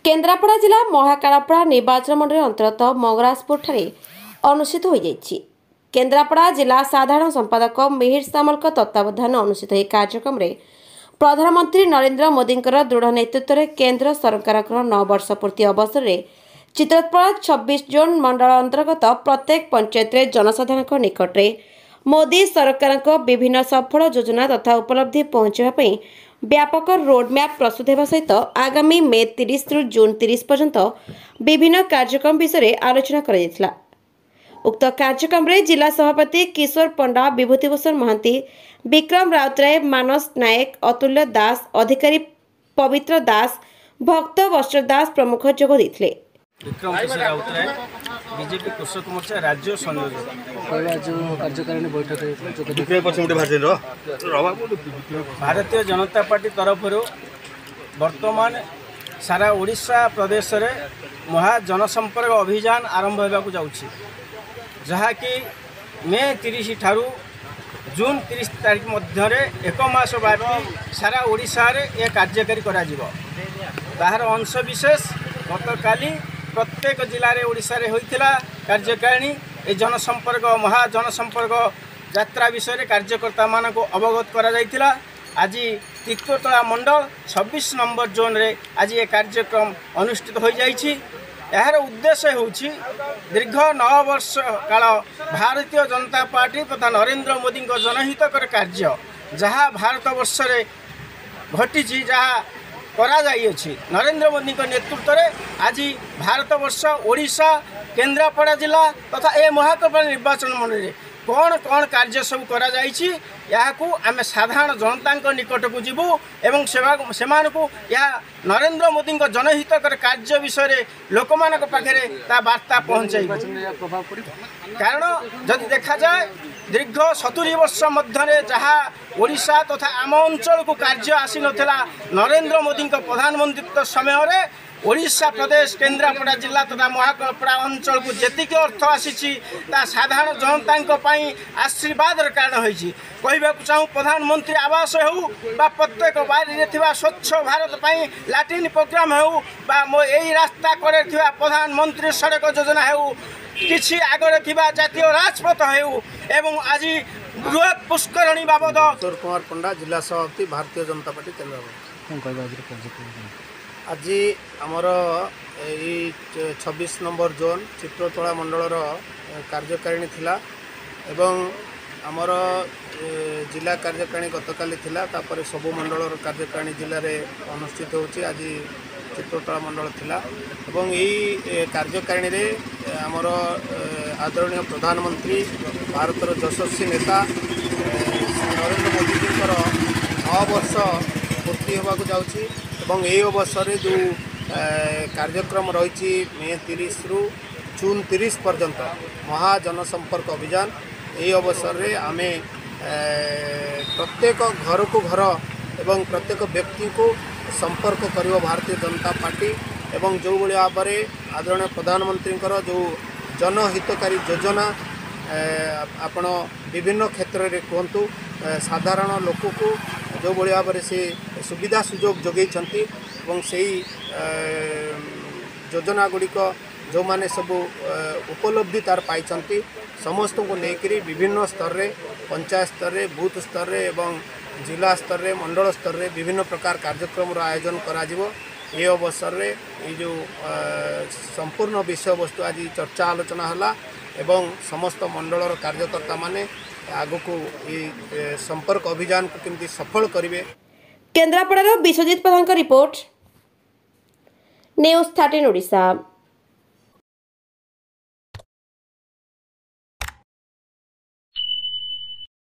केन्द्रापड़ा जिला महाकालपड़ा निर्वाचन मंडल अंतर्गत मंगराजपुर अनुष्ठित हो जाइछि। केन्द्रापड़ा जिला साधारण संपादक मिहिर सामल तत्वावधान अनुष्ठित यह कार्यक्रम में प्रधानमंत्री नरेंद्र मोदी दृढ़ नेतृत्व में केन्द्र सरकार 9 वर्ष पूर्ति अवसर में चित्रपड़ा 26 जोन मंडल अंतर्गत प्रत्येक पंचायत जनसाधारण निकट में मोदी सरकार विभिन्न सफल योजना तथा उपलब्धि पहुंचापी व्यापक रोडमैप प्रस्तुत होगा सहित आगामी मे 30 रु जून 30 पर्यंत विभिन्न कार्यक्रम विषय आलोचना कर उक्त कार्यक्रम में जिला सभापति किशोर पंडा, विभूतिभूषण महांती, विक्रम राउतराय, मानस नायक, अतुल्य दास, अधिकारी पवित्र दास, भक्त वस्त्र दास प्रमुख जोग देते। विक्रम राउतराय बीजेपी कृषक मोर्चा राज्य संयोजक कार्यकारिणी बैठक भारतीय जनता पार्टी तरफ वर्तमान सारा ओडिशा प्रदेश में महा जनसंपर्क अभियान आरंभ होगा जाऊँगी, जहाँकि मे 30 ठारू जून 30 तारीख मध्य एक मास व्यापी सारा ओडिशा रे यह कार्यकारी तार अंश विशेष गतकाली प्रत्येक जिले में ओडिशा रे होइथिला कार्यकारिणी ए जनसंपर्क महा जनसंपर्क यात्रा विषय कार्यकर्ता मान को अवगत करा जाइथिला। आज चित्रतोला मंडल 26 नंबर जोन रे आज ये कार्यक्रम अनुष्ठित हो जाइछि। यार उद्देश्य होछि दीर्घ 9 वर्ष काल भारतीय जनता पार्टी तथा नरेंद्र मोदी जनहितकर कार्य जहाँ भारत वर्ष रे घटी जहाँ करा जाइछि नरेंद्र मोदी नेतृत्व में आज भारत वर्ष ओडिशा केन्द्रापड़ा जिला तथा ए महाकालपड़ा निर्वाचन मंडल में कौन कौन कार्य सब करा जाइछि याकू आमे साधारण जनता निकट को जीवु एवं सेमानकु या नरेंद्र मोदी जनहितकर कार्य विषय लोक मान पाखे ता वार्ता पहुँचाइबु। कारण जदि देखा जाए दीर्घ 70 वर्ष मध्य जहाँ ओडिशा तथा आम अंचल को कार्य आसी नथिला नरेंद्र मोदी प्रधानमंत्रित्व समय रे ओडिशा प्रदेश केन्द्रापड़ा जिला तथा महाकालपड़ा अंचल को जेतिक अर्थ आसी साधारण जनता आशीर्वाद कारण होइछि। कहबाक चाहूँ प्रधानमंत्री आवास हो प्रत्येक बारी स्वच्छ भारत लैट्रिन प्रोग्राम हो यही रास्ता करे प्रधानमंत्री सड़क योजना हो किसी आगे जातीय राजपथ हो एवं आज बृहत पुष्करणी बाबद किशोर कुमार पंडा जिला सभापति भारतीय जनता पार्टी केन्द्रापड़ा आज आमर 26 नंबर जोन चित्रतोला मंडलर कार्यकारिणी थिला एवं आमर जिला कार्यकारिणी गतकाली थिला तापर सबु मंडलर कार्यकारिणी जिले में अनुष्ठित होची। आज चित्रतोला मंडल थिला एवं यही कार्यकारिणी रे आमर आदरणीय प्रधानमंत्री भारतर यशस्वी नेता नरेंद्र मोदी जी 9 वर्ष पूर्ति होगा जाऊँगी एवं यही अवसर जो कार्यक्रम रही मे 30 रु जून 30 पर्यंत महा जनसंपर्क अभियान यही अवसर रे आमे प्रत्येक घर को घर एवं प्रत्येक व्यक्ति को संपर्क कर भारतीय जनता पार्टी एवं जो भाई भाव में आदरणीय प्रधानमंत्री जो जनहितकारी योजना आपण विभिन्न क्षेत्र में कहतु साधारण लोक को जो भाई भाव में से सुविधा सुजोग जोगई से योजना गुड़िक जो माने सब उपलब्धि तार पाई समस्त को लेकर विभिन्न स्तर रे पंचायत स्तर रे बूथ स्तर रे एवं जिला स्तर रे मंडल स्तर रे विभिन्न प्रकार कार्यक्रम आयोजन करा जिवो। ये अवसर रे ये जो संपूर्ण विषय वस्तु आज चर्चा आलोचना हला एवं समस्त मंडलर कार्यकर्ता माने आगो को ये संपर्क अभियान को केमती सफल करिवे। Kendrapara Biswajit Pradhan report news 13 Odisha.